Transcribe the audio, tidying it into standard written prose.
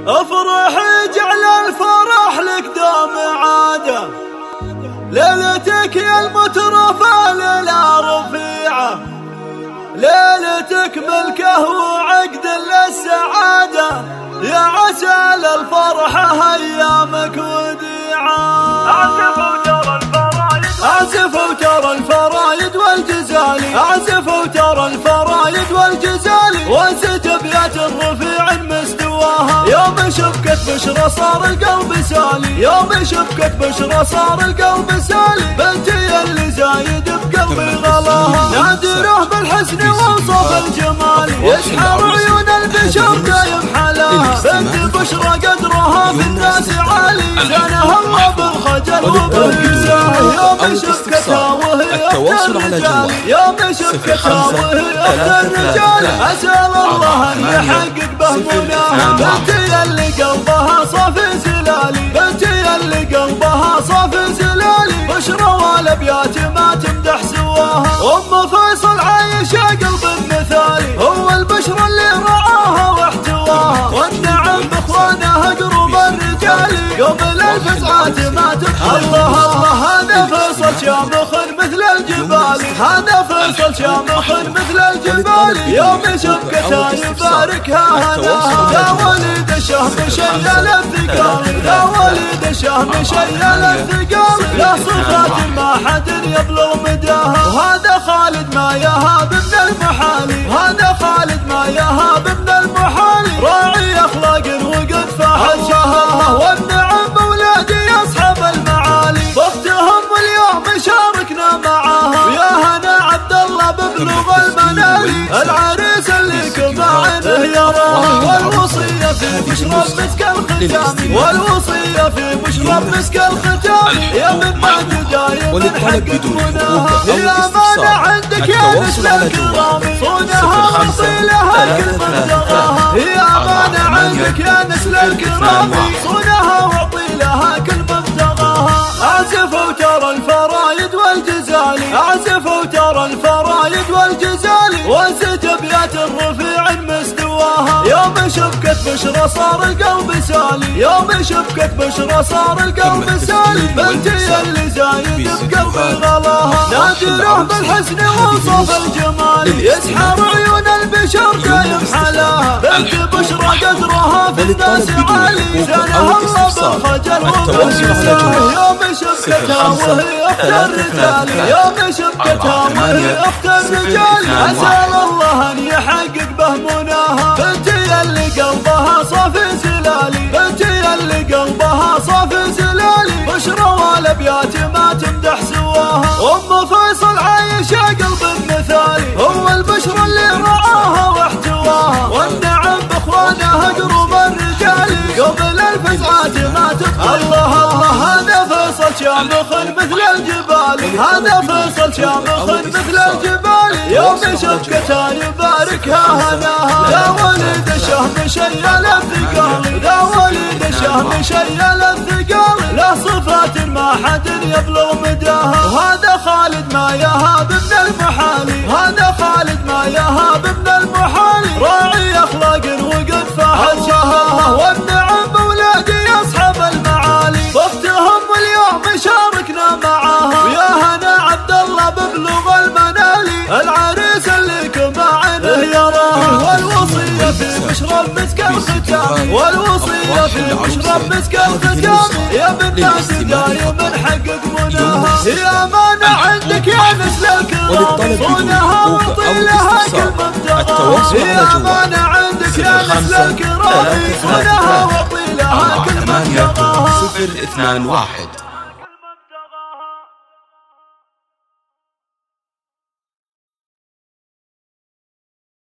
افرح جعل الفرح لك دوم عاده، ليلتك يا المترفة ليلة رفيعة، ليلتك ملكه وعقد للسعادة، يا عسى للفرحة ايامك وديعة. اعزف وترى الفرايد والجزالي، اعزف وترى الفرايد والجزالي، وانسج ابيات الرفيع مستواها، يوم شبكة بشرى صار القلب سالي، يوم شبكة بشرى صار القلب سالي، بنتي اللي زايد بقلبي غلاها، نادره بالحسن ووصف الجمال، يسحر عيون البشر دايم حلاها، بنت بشرى قدرها في الناس عالي، زانها الله بالخجل وبالجزال، يوم شبكتها وهي التواصل على جوال يوم شبكتها وهي أخت الرجال، أسأل الله أن يحقق بهمونها، بنتي اللي قلبها صافي زلالي، بنتي اللي قلبها صافي زلالي، بشرى والأبيات ما تمدح سواها، أم فيصل عايشة قلب مثالي، هو البشرى اللي رعاها واحتواها، والنعم بإخوانها قرب الرجال، قبل الفزعات ما تبحر. الله الله هذا فيصل شامخ مثل الجبال، هذا فيصل شامخ مثل الجبال، يوم شبكتها يباركها هناها، يا وليد الشهم شيل الثقال، يا وليد الشهم شيل الثقال، لا صفات ما حد يبلغ مداها، وهذا خالد ما يهاب من المحالي، هذا خالد ما يهاب من المحالي، راعي اخلاق وقد فاحت شهاها، والنعم بولادي اصحاب المعالي، باختهم اليوم شاركنا معاها، ويا هنا عبد الله ببلوغ المنالي، العريس اللي كما عينه يراها، والوصية في بشرى مسك الختام، والوصية في بشرى مسك الختام، يا من بعد دايم حقق مناها، يا مانع عندك يا نسل الكرام، صونها واصيلها كل من تغاها، يا مانع عندك يا نسل الكرام، صونها واطيلها كل من تغاها، اعزف وترى الفرايد والجزالي، اعزف وترى الفرايد والجزالي، وانسج ابيات الرفيع مستواها، يوم شبكة بشرى صار القلب سالي، يوم شبكة بشرى صار القلب سالي، بنتي اللي زايد بقلبي غلاها، نادره بالحسن ووصف الجمال، يسحر عيون البشر دايم حلاها، بنت بشرى قدرها في الناس عالي، زانها الله بالخجل وبالجزال، يوم شبكتها وهي اخت الرجال، يوم شبكتها وهي اخت الرجال، اسال الله ان يحقق بهموناها، بنتي اللي قلبها صافي زلالي، بنتي اللي قلبها صافي زلالي، بشرى والابيات ما تمدح سواها، ام فيصل عايشه قلب مثالي، هو البشرى اللي رعاها واحتواها، والنعم باخوانها قرب الرجال، قبل الفزعات ما تدخل. الله الله هذا فيصل شامخ مثل الجبال، هذا فيصل شامخ مثل الجبال، يوم شبكتها يباركها هناها، يا وليد الشهم شيل الثقال، يا وليد الشهم شيل الثقال، له صفات ما حد يبلغ مداها، وهذا خالد ما يهاب من المحالي، هذا خالد ما يهاب من المحالي، راعي اخلاق وقد فاحت شهاها، والنعم بولادي اصحاب المعالي، باختهم اليوم شاركنا معاها، ويا هنا عبد الله ببلوغ المنالي، العريس اللي كما عينه يراها، والوصية في بشرى مسك الختام، والوصية في بشرى مسك الختام، يا بالناس دايم نحقق مناها، يا مانع عندك يا نسل الكرام، صونها واطيلها كل من تغاها، يا مانع عندك يا نسل الكرام، صونها واطيلها كل من تغاها. 021